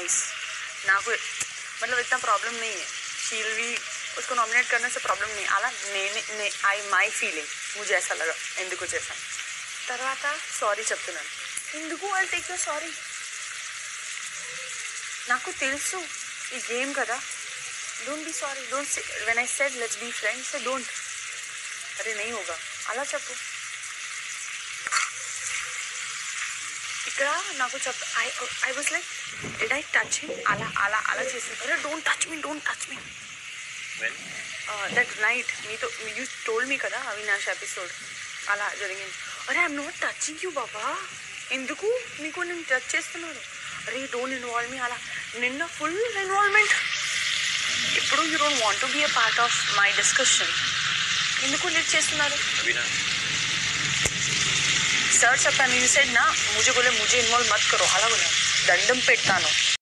nice నాకు मतलब इतना प्रॉब्लम नहीं है शील भी उसको नॉमिनेट करने से प्रॉब्लम नहीं అలా నేనే ఐ మై ఫీలింగ్ मुझे ऐसा लगा ఎందుకు చేశాను తర్వాత సారీ చెప్తున్నాను ఎందుకు ఐ టేక్ యువర్ సారీ నాకు తెలుసు ఈ గేమ్ కదా don't be sorry don't when I said let's be friends so don't అరే नहीं होगा అలా చెప్పు ఇక్కడ నాకు I was like did I touch him అలా చేసి అరే don't touch me that night మీతో యూ టోల్డ్ మీ కదా అవినాష్ ఎపిసోడ్ అలా జరిగింది అరే ఐఎమ్ నాట్ టచింగ్ యూ బాబా ఎందుకు మీకు నేను టచ్ చేస్తున్నాను అరే డోంట్ ఇన్వాల్వ్ మీ అలా నిన్న ఫుల్ ఇన్వాల్వ్మెంట్ ఇప్పుడు you don't want to be a part of my discussion ఎందుకు లీడ్ చేస్తున్నారు सर చెప్పాను यू सेड ना मुझे बोले मुझे इन्वॉल्व मत करो అలా దండం పెడతాను